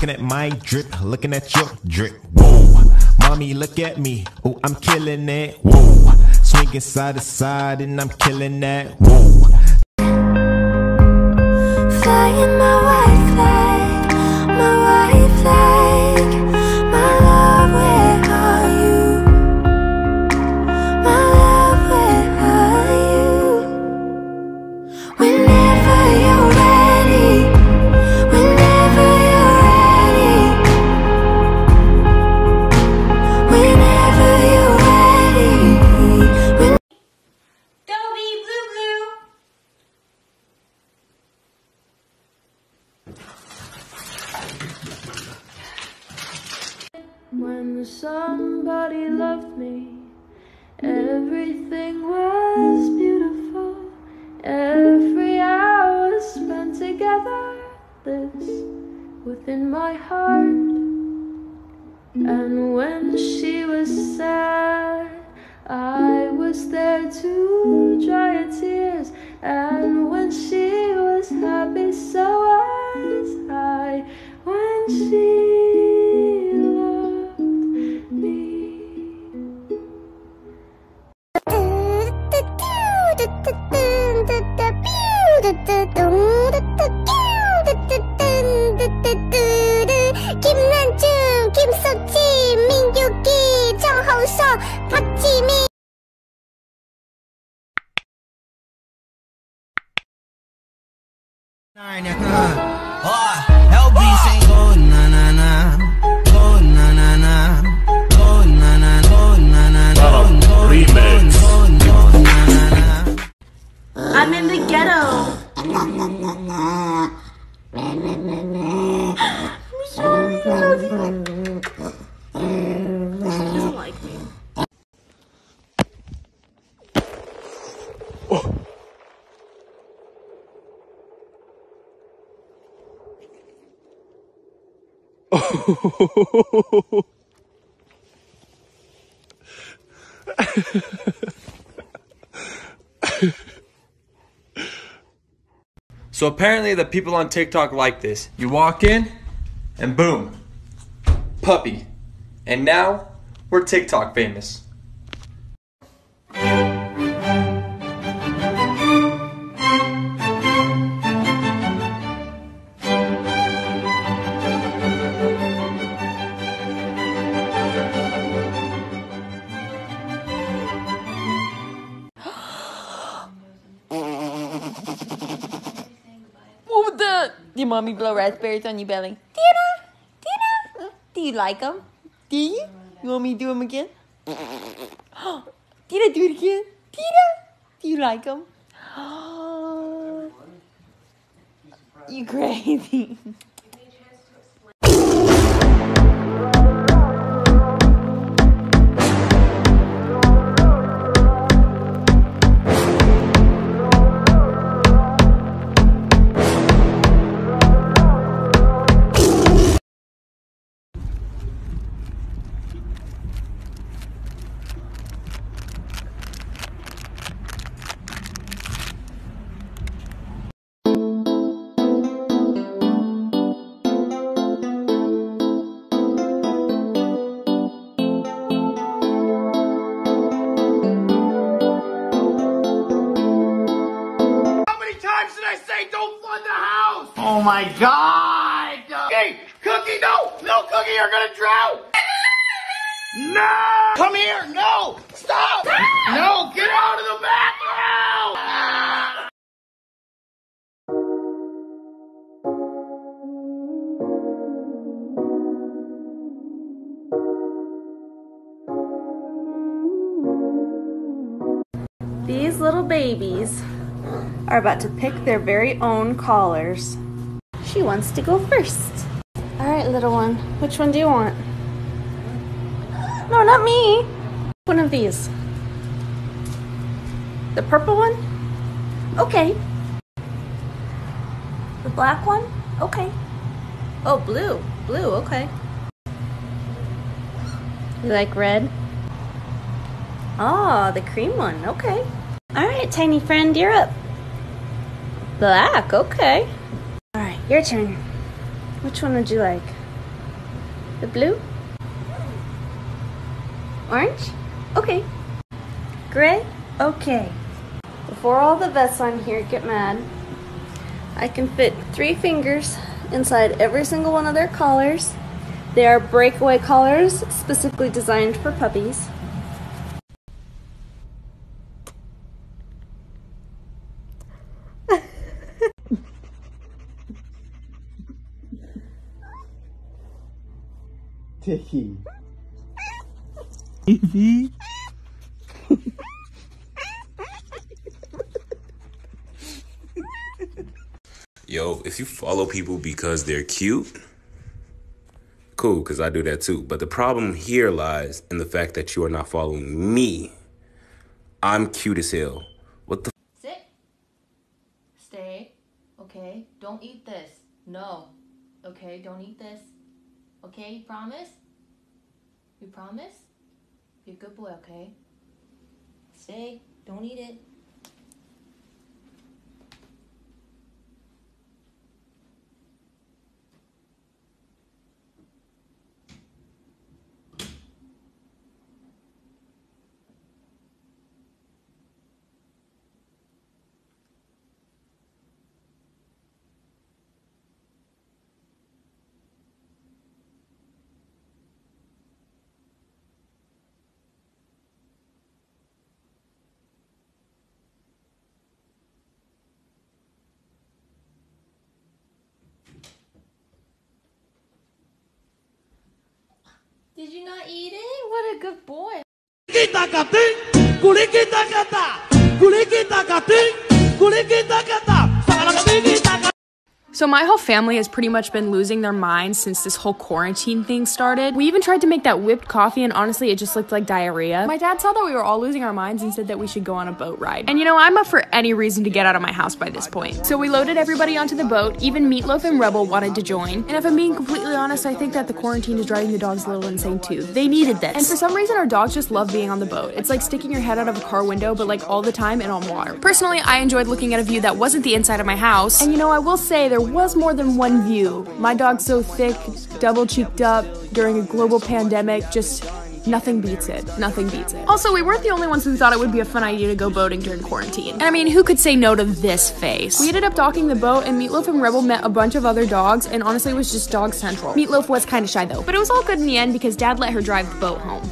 Looking at my drip, looking at your drip. Whoa, mommy, look at me. Oh, I'm killing it. Whoa, swinging side to side and I'm killing that. Whoa. Flying my white flag, my white flag. My love, where are you? My love, where are you? Whenever you're ready, whenever you're ready, whenever you're ready. Dobby, blue, blue. When somebody loved me, everything was beautiful. Every hour spent together lives within my heart. And when she was sad, I was there to dry her tears. And when she was happy, so was I. When she loved me. 김난중, 김석지, 민규기, 정홍석, 박지민. LB saying go na na na, go na na na, go na na, go na na, go na na. I'm in the ghetto. I'm sorry, I love you. He doesn't like me. So apparently the people on TikTok like this. You walk in and boom, puppy. And now we're TikTok famous. What was that? Did mommy blow raspberries on your belly? Tina? Tina? Do you like them? Do you? You want me to do them again? Tina, do it again. Tina? Do you like them? You crazy. Oh my God! Hey, Cookie, no! No, Cookie, you're gonna drown! No! Come here! No! Stop! No! Get out of the bathroom! These little babies are about to pick their very own collars. She wants to go first. All right, little one. Which one do you want? No, not me. One of these. The purple one? Okay. The black one? Okay. Oh, blue. Blue, okay. You like red? Oh, the cream one. Okay. All right, tiny friend, you're up. Black, okay. All right, your turn. Which one would you like? The blue? Orange? Okay. Gray? Okay. Before all the vets on here get mad, I can fit 3 fingers inside every single one of their collars. They are breakaway collars specifically designed for puppies. Tiki. Evie. Yo, if you follow people because they're cute, cool, because I do that too. But the problem here lies in the fact that you are not following me. I'm cute as hell. What the? Sit. Stay. Okay. Don't eat this. No. Okay, don't eat this. Okay, you promise? You promise? Be a good boy, okay? Stay. Don't eat it. Did you not eat it? What a good boy. So my whole family has pretty much been losing their minds since this whole quarantine thing started. We even tried to make that whipped coffee and honestly it just looked like diarrhea. My dad saw that we were all losing our minds and said that we should go on a boat ride. And you know, I'm up for any reason to get out of my house by this point. So we loaded everybody onto the boat, even Meatloaf and Rebel wanted to join. And if I'm being completely honest, I think that the quarantine is driving the dogs a little insane too. They needed this. And for some reason our dogs just love being on the boat. It's like sticking your head out of a car window but like all the time and on water. Personally, I enjoyed looking at a view that wasn't the inside of my house. And you know, I will say there was more than one view. My dog's so thick, double cheeked up during a global pandemic, just nothing beats it. Nothing beats it. Also, we weren't the only ones who thought it would be a fun idea to go boating during quarantine. And I mean, who could say no to this face? We ended up docking the boat and Meatloaf and Rebel met a bunch of other dogs and honestly it was just dog central. Meatloaf was kind of shy though, but it was all good in the end because Dad let her drive the boat home.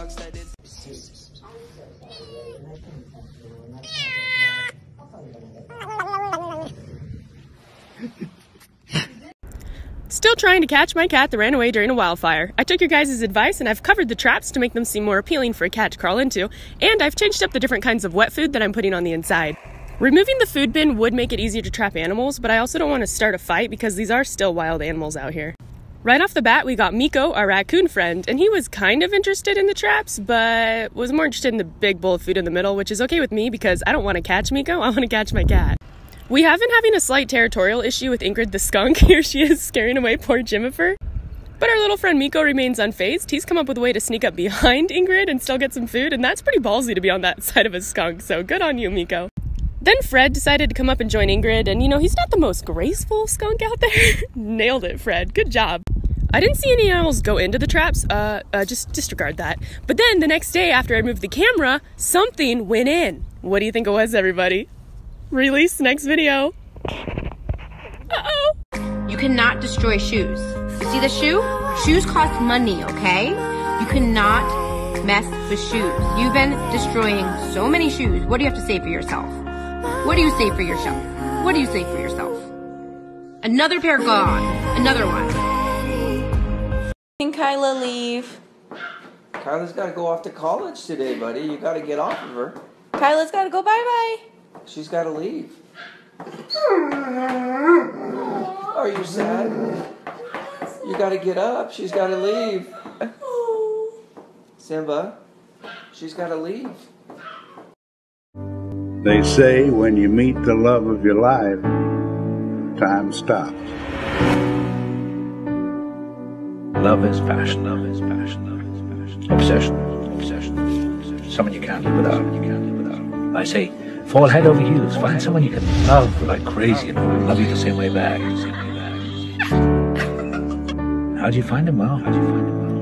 Still trying to catch my cat that ran away during a wildfire. I took your guys' advice and I've covered the traps to make them seem more appealing for a cat to crawl into, and I've changed up the different kinds of wet food that I'm putting on the inside. Removing the food bin would make it easier to trap animals, but I also don't want to start a fight because these are still wild animals out here. Right off the bat, we got Miko, our raccoon friend, and he was kind of interested in the traps, but was more interested in the big bowl of food in the middle, which is okay with me because I don't want to catch Miko, I want to catch my cat. We have been having a slight territorial issue with Ingrid the skunk. Here she is scaring away poor Jimifer. But our little friend Miko remains unfazed. He's come up with a way to sneak up behind Ingrid and still get some food, and that's pretty ballsy to be on that side of a skunk, so good on you, Miko. Then Fred decided to come up and join Ingrid, and you know, he's not the most graceful skunk out there. Nailed it, Fred. Good job. I didn't see any animals go into the traps, just disregard that. But then the next day after I moved the camera, something went in. What do you think it was, everybody? Release next video. Uh-oh. You cannot destroy shoes. You see the shoe? Shoes cost money, okay? You cannot mess with shoes. You've been destroying so many shoes. What do you have to say for yourself? What do you say for yourself? What do you say for yourself? Another pair gone. Another one. Can Kyla leave? Kyla's got to go off to college today, buddy. You got to get off of her. Kyla's got to go bye-bye. She's got to leave. Are you sad? You got to get up. She's got to leave. Simba, she's got to leave. They say when you meet the love of your life, time stops. Love is passion. Love is passion. Love is passion. Obsession. Obsession. Someone you can't live without. You can't live without. I say, fall head over heels. Find someone you can love like crazy and love you the same way back. How'd you find him? Well, how'd you find him? Well.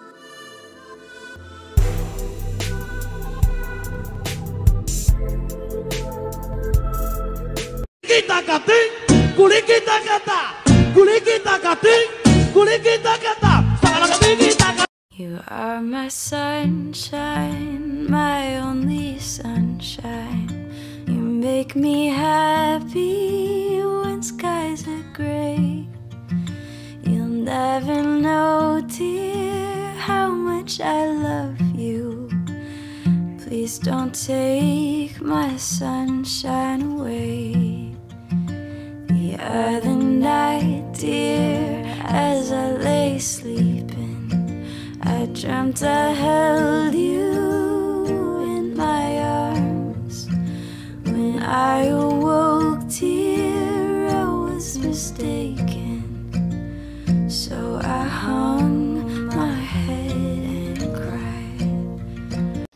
You are my sunshine, my only sunshine. You make me happy when skies are gray. You'll never know, dear, how much I love you. Please don't take my sunshine away. The other night, dear, as I lay sleeping, I dreamt I held you in my arms. When I awoke, dear, I was mistaken. So I hung my head and cried.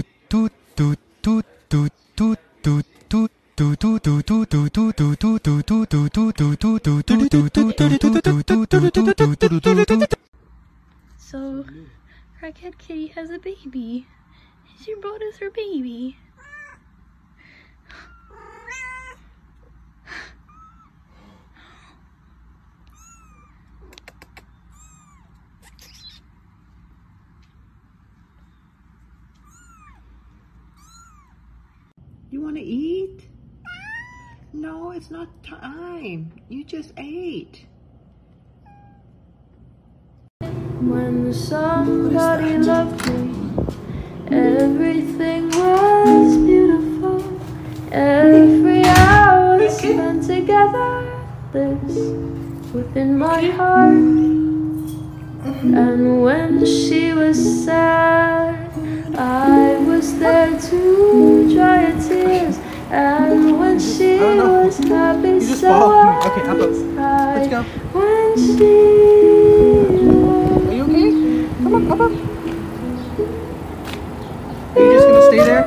So, Crackhead Kitty has a baby. She brought us her baby. You want to eat? No, it's not time. You just ate. When somebody loved me, everything was beautiful. Every hour spent together lives within my heart. And when she was sad, I was there to dry her tears. And when she was happy, so was I. When she Come on, come on. Are you just gonna stay there?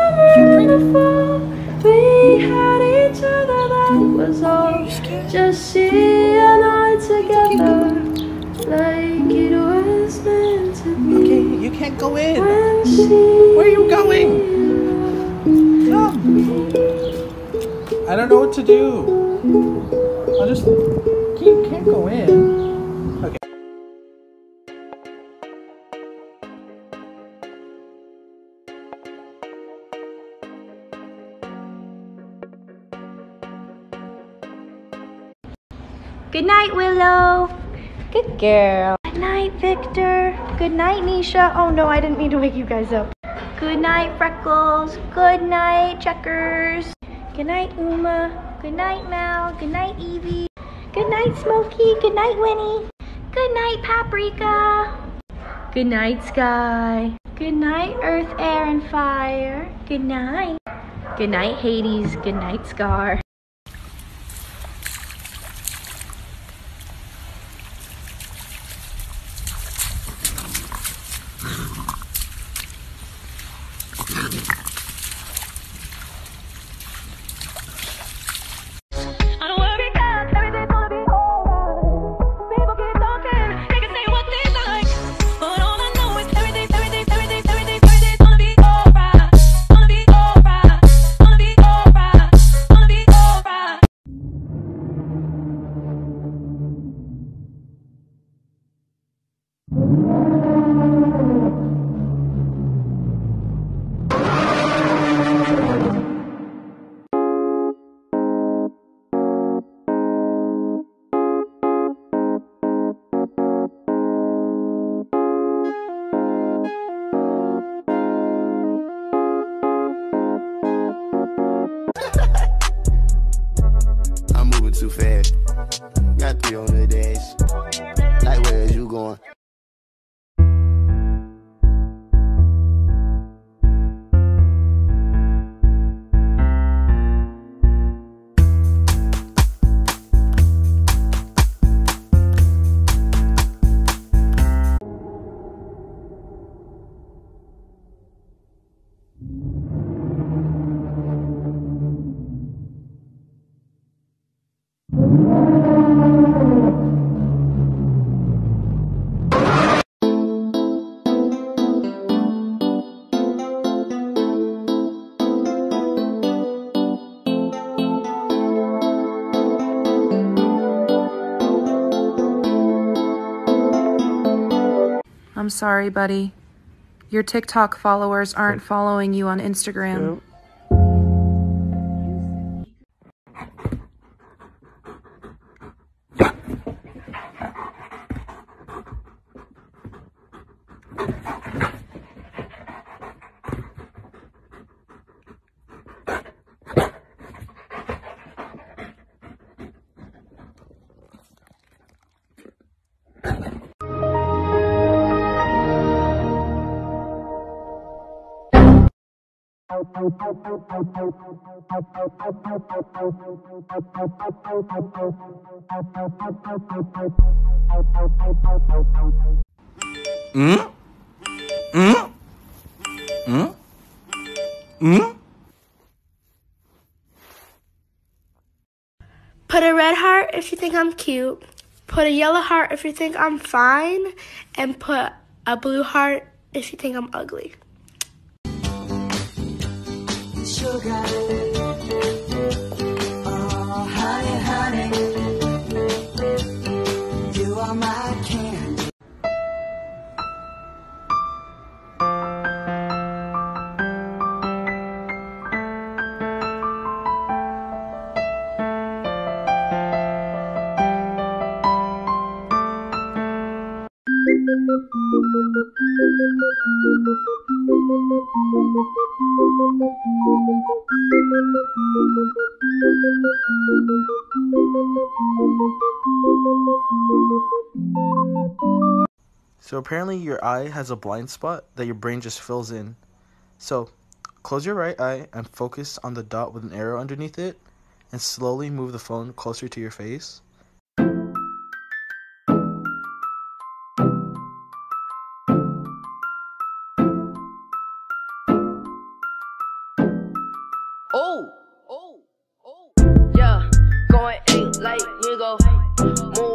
We had each other, that was all. Just she and I together, like it was meant to be. Okay, you can't go in. Where are you going? Come. I don't know what to do. I'll just. You can't go in. Okay. Good night, Willow. Good girl. Good night, Victor. Good night, Nisha. Oh no, I didn't mean to wake you guys up. Good night, Freckles. Good night, Checkers. Good night, Uma. Good night, Mal. Good night, Evie. Good night, Smokey. Good night, Winnie. Good night, Paprika. Good night, Sky. Good night, Earth, Air, and Fire. Good night. Good night, Hades. Good night, Scar. I'm moving too fast. Got 3 on the dash. Like, where is you going? I'm sorry, buddy. Your TikTok followers aren't following you on Instagram. Put a red heart if you think I'm cute. Put a yellow heart if you think I'm fine. And put a blue heart if you think I'm ugly. Sugar, oh honey, honey, you are my candy. So apparently your eye has a blind spot that your brain just fills in. So close your right eye and focus on the dot with an arrow underneath it and slowly move the phone closer to your face. Yeah, going 8 like nigga. Move